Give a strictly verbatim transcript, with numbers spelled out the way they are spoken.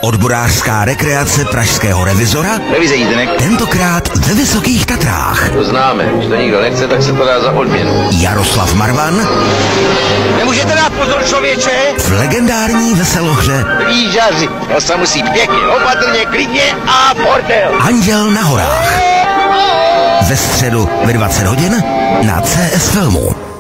Odborářská rekreace pražského revizora. Revize jízdenek. Tentokrát ve Vysokých Tatrách. To známe, když to nikdo nechce, tak se to dá za odměnu. Jaroslav Marvan. Nemůžete dát pozor, člověče? V legendární veselohře Výžaři, to se musí pěkně, opatrně, klidně a bordel. Anděl na horách. Ve středu ve dvacet hodin na C S Filmu.